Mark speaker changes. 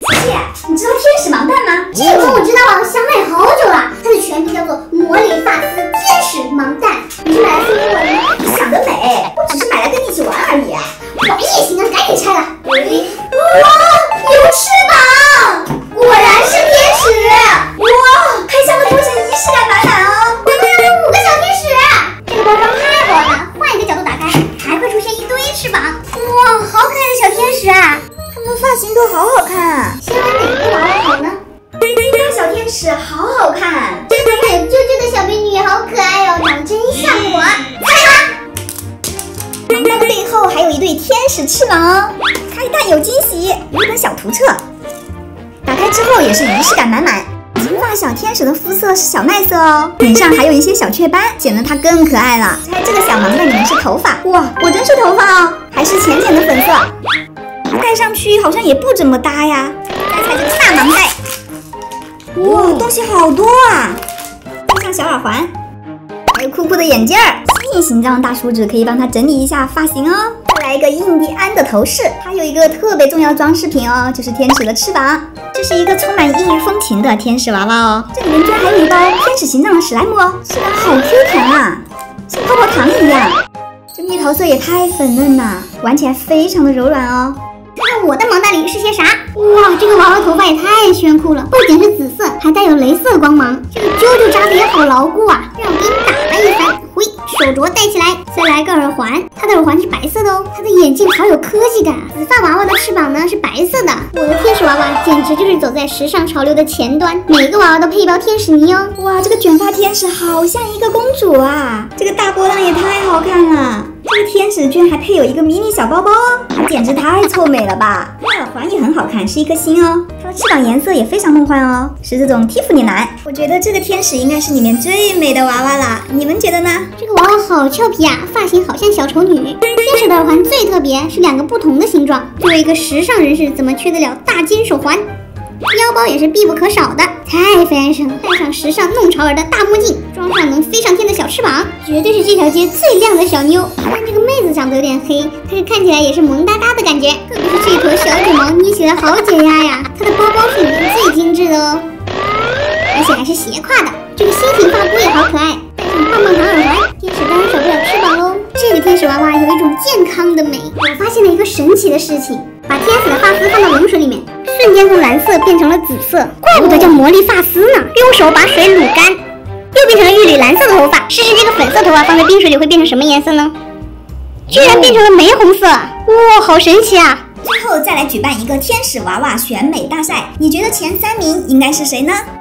Speaker 1: 小谢，你知道天使盲蛋吗？
Speaker 2: 这个我知道了，想买好久了。它的全名叫做魔力发丝天使盲蛋。你是买来送给我的吗？
Speaker 1: 你想得美，我只是买来跟你一起玩而已啊。
Speaker 2: 玩也行啊，赶紧拆了。
Speaker 1: 哇，有翅膀！果然是天使！哇，开箱的过程仪式感满满哦。
Speaker 2: 5个小天使，这个包装太好了，换一个角度打开，还会出现一堆翅膀。哇，好可爱的小天使啊！
Speaker 1: 它们发型都好好看啊。
Speaker 2: 先买哪个娃娃好呢？
Speaker 1: 这个小天使好好看，
Speaker 2: 这个奶啾啾的小美女好可爱哦，长得真像我。猜吧。
Speaker 1: 盲蛋的背后还有一对天使翅膀哦。开蛋有惊喜，一本小图册。打开之后也是仪式感满满。金发小天使的肤色是小麦色哦，脸上还有一些小雀斑，显得它更可爱了。猜这个小盲蛋里面是头发，哇，果真是头发哦，还是浅浅的粉色。戴上去好像也不怎么搭呀。再猜这个大盲袋，哇，东西好多啊！戴上小耳环，还有酷酷的眼镜儿，心形状大拇指可以帮它整理一下发型哦。再来一个印第安的头饰，还有一个特别重要的装饰品哦，就是天使的翅膀。这是一个充满异域风情的天使娃娃哦，这里面居然还有一包天使形状的史莱姆哦，质感好 Q 弹啊，像泡泡糖一样。这蜜桃色也太粉嫩了，玩起来非常的柔软哦。
Speaker 2: 看看我的盲蛋里是些啥？哇，这个娃娃头发也太炫酷了，不仅是紫色，还带有镭射光芒。这个啾啾扎的也好牢固啊，让我给你打了一番。回手镯戴起来，再来个耳环，它的耳环是白色的哦，它的眼镜好有科技感。紫发娃娃的翅膀呢是白色的，我的天使娃娃简直就是走在时尚潮流的前端，每个娃娃都配一包天使泥哦。
Speaker 1: 哇，这个卷发天使好像一个公主啊，这个大波浪也太好看了。这个天使居然还配有一个迷你小包包哦，它简直太凑美了吧！耳环也很好看，是一颗星哦。它的翅膀颜色也非常梦幻哦，是这种蒂芙尼蓝。我觉得这个天使应该是里面最美的娃娃了，你们觉得呢？
Speaker 2: 这个娃娃好俏皮啊，发型好像小丑女。天使的耳环最特别，是2个不同的形状。作为一个时尚人士，怎么缺得了大金手环？腰包也是必不可少的，太 fashion 了。戴上时尚弄潮儿的大墨镜，装上能飞上天的小翅膀，绝对是这条街最靓的小妞。虽然这个妹子长得有点黑，但是看起来也是萌哒哒的感觉。特别是这一坨小卷毛，捏起来好解压呀。它的包包是里面最精致的哦，而且还是斜挎的。这个心形发箍也好可爱，戴上棒棒糖耳环，天使当然少不了翅膀喽。这个天使娃娃有一种健康的美。我发现了一个神奇的事情，把天使的发丝放到冷水里面，瞬间从蓝色变成了紫色，怪不得叫魔力发丝呢。用手把水卤干，又变成了一缕蓝色的头发。试试这个粉色头发放在冰水里会变成什么颜色呢？居然变成了玫红色！哇，好神奇啊！
Speaker 1: 最后再来举办一个天使娃娃选美大赛，你觉得前3名应该是谁呢？